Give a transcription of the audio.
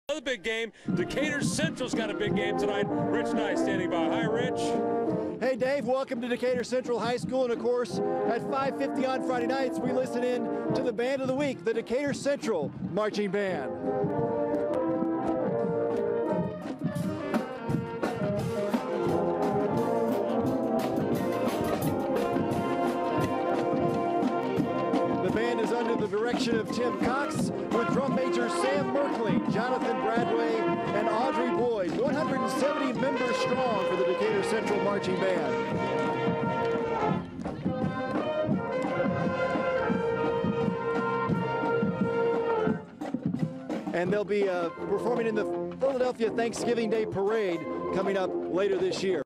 Another big game. Decatur Central's got a big game tonight. Rich Nye standing by. Hi, Rich. Hey, Dave. Welcome to Decatur Central High School. And, of course, at 5:50 on Friday nights, we listen in to the band of the week, the Decatur Central Marching Band. The band is under the direction of Tim Cox, with drum majors Sam Merkling, Jonathan Bradway, and Audrey Boyd. 170 members strong for the Decatur Central Marching Band. And they'll be performing in the Philadelphia Thanksgiving Day Parade coming up later this year.